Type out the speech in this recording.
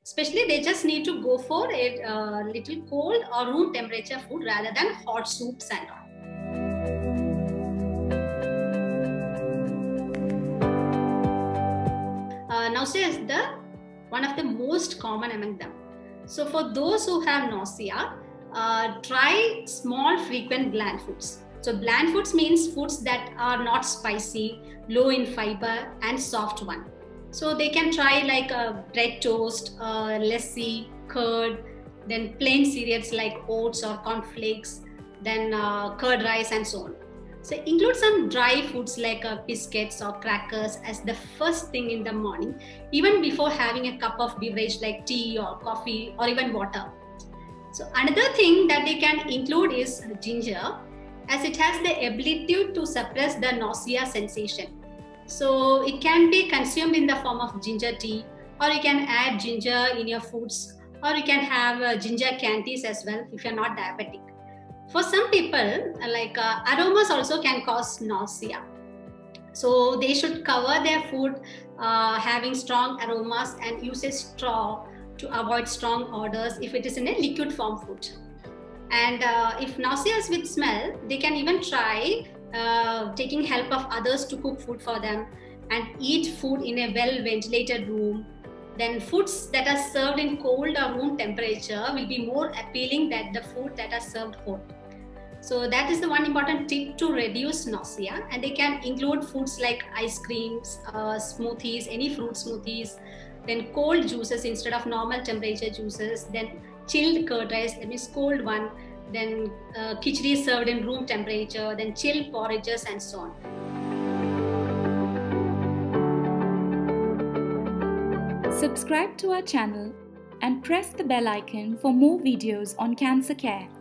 Especially they just need to go for a little cold or room temperature food rather than hot soups and all. Nausea is one of the most common among them. So for those who have nausea, try small frequent bland foods. So bland foods means foods that are not spicy, low in fiber and soft one. So they can try like bread toast, lassi, curd, then plain cereals like oats or cornflakes, then curd rice and so on. So include some dry foods like biscuits or crackers as the first thing in the morning, even before having a cup of beverage like tea or coffee or even water. So another thing that they can include is ginger, as it has the ability to suppress the nausea sensation. So it can be consumed in the form of ginger tea, or you can add ginger in your foods, or you can have ginger candies as well if you're not diabetic. For some people, like aromas also can cause nausea. So they should cover their food having strong aromas and use a straw to avoid strong odors if it is in a liquid form food. And if nausea is with smell, they can even try taking help of others to cook food for them and eat food in a well ventilated room. Then foods that are served in cold or room temperature will be more appealing than the food that are served hot. So that is the one important tip to reduce nausea, and they can include foods like ice creams, smoothies, any fruit smoothies, then cold juices instead of normal temperature juices, then chilled curd rice, that means cold one, then khichdi served in room temperature, then chilled porridges and so on. Subscribe to our channel and press the bell icon for more videos on cancer care.